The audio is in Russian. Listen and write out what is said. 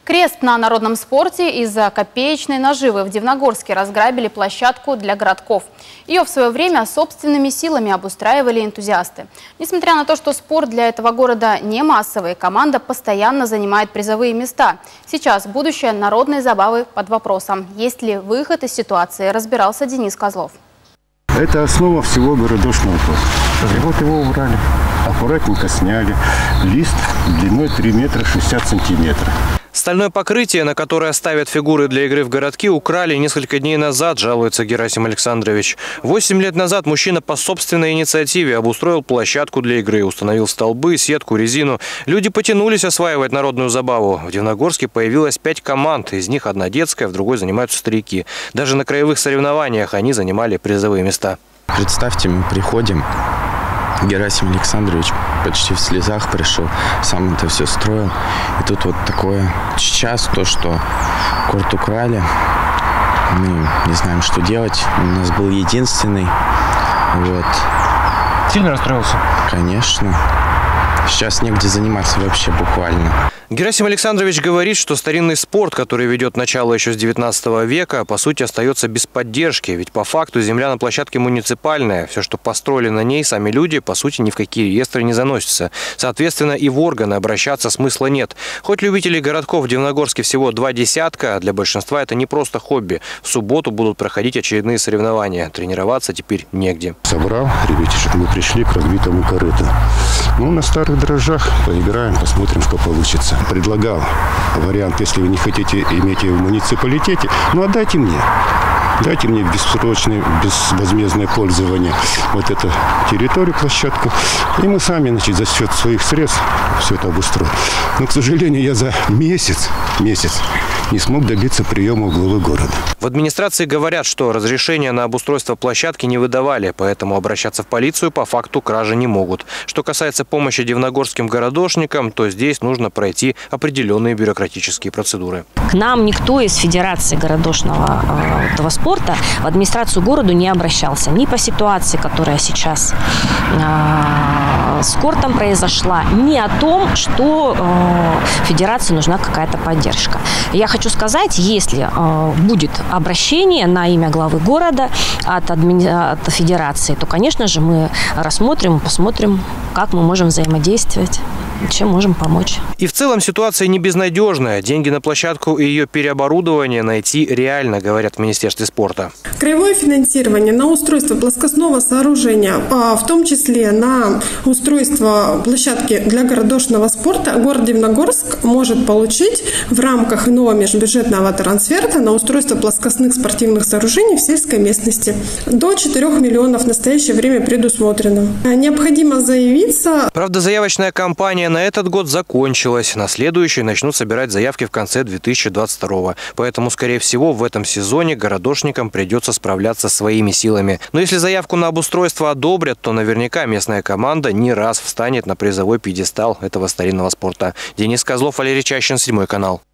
Крест на народном спорте. Из-за копеечной наживы в Дивногорске разграбили площадку для городков. Ее в свое время собственными силами обустраивали энтузиасты. Несмотря на то, что спорт для этого города не массовый, команда постоянно занимает призовые места. Сейчас будущее народной забавы под вопросом. Есть ли выход из ситуации, разбирался Денис Козлов. Это основа всего городошного спорта. И вот его убрали. Аккуратненько сняли. Лист длиной 3 метра 60 сантиметров. Стальное покрытие, на которое ставят фигуры для игры в городки, украли несколько дней назад, жалуется Герасим Александрович. 8 лет назад мужчина по собственной инициативе обустроил площадку для игры, установил столбы, сетку, резину. Люди потянулись осваивать народную забаву. В Дивногорске появилось 5 команд, из них одна детская, в другой занимаются старики. Даже на краевых соревнованиях они занимали призовые места. Представьте, мы приходим. Герасим Александрович почти в слезах пришел, сам это все строил. И тут вот такое. Сейчас то, что корт украли, мы не знаем, что делать. У нас был единственный. Вот. Сильно расстроился? Конечно. Сейчас негде заниматься вообще буквально. Герасим Александрович говорит, что старинный спорт, который ведет начало еще с 19 века, по сути остается без поддержки. Ведь по факту земля на площадке муниципальная. Все, что построили на ней сами люди, по сути ни в какие реестры не заносятся. Соответственно, и в органы обращаться смысла нет. Хоть любителей городков в Дивногорске всего 2 десятка, для большинства это не просто хобби. В субботу будут проходить очередные соревнования. Тренироваться теперь негде. Собрал ребятишек, мы пришли к разбитому корыту. Ну, на старых дрожжах поиграем, посмотрим, что получится. Предлагал вариант, если вы не хотите иметь ее в муниципалитете, ну отдайте мне. Дайте мне бессрочное, безвозмездное пользование вот эту территорию, площадку. И мы сами, значит, за счет своих средств все это обустроим. Но, к сожалению, я за месяц не смог добиться приема у главы города. В администрации говорят, что разрешения на обустройство площадки не выдавали, поэтому обращаться в полицию по факту кражи не могут. Что касается помощи дивногорским городошникам, то здесь нужно пройти определенные бюрократические процедуры. К нам никто из Федерации городошного этого спорта в администрацию города не обращался. Ни по ситуации, которая сейчас с кортом произошла, ни о том, что Федерации нужна какая-то поддержка. Я хочу сказать, если будет обращение на имя главы города от Федерации, то, конечно же, мы рассмотрим, посмотрим, как мы можем взаимодействовать, чем можем помочь. И в целом ситуация не безнадежная. Деньги на площадку и ее переоборудование найти реально, говорят в Министерстве спорта. Краевое финансирование на устройство плоскостного сооружения, в том числе на устройство площадки для городошного спорта, город Дивногорск может получить в рамках иного межбюджетного трансферта на устройство плоскостных спортивных сооружений в сельской местности. До 4 миллионов в настоящее время предусмотрено. Необходимо заявиться. Правда, заявочная кампания на этот год закончилась. На следующий начнут собирать заявки в конце 2022. Поэтому, скорее всего, в этом сезоне городошникам придется справляться своими силами. Но если заявку на обустройство одобрят, то наверняка местная команда не раз встанет на призовой пьедестал этого старинного спорта. Денис Козлов, Валерий Чащин, 7 канал.